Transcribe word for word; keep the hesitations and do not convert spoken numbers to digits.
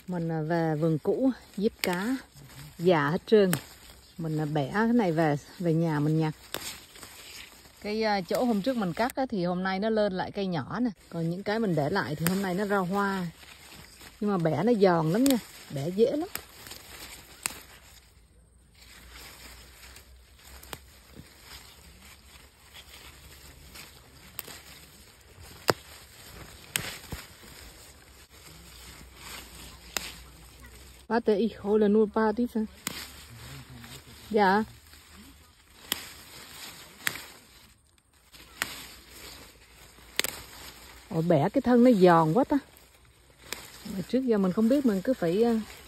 Mình về vườn cũ giết cá già hết trơn. Mình bẻ cái này về về nhà mình nhặt. Cái chỗ hôm trước mình cắt thì hôm nay nó lên lại cây nhỏ nè. Còn những cái mình để lại thì hôm nay nó ra hoa. Nhưng mà bẻ nó giòn lắm nha, bẻ dễ lắm. Ba tê y khô là nuôi ba tí sao? Dạ. Ồ, bẻ cái thân nó giòn quá ta. Mà trước giờ mình không biết, mình cứ phải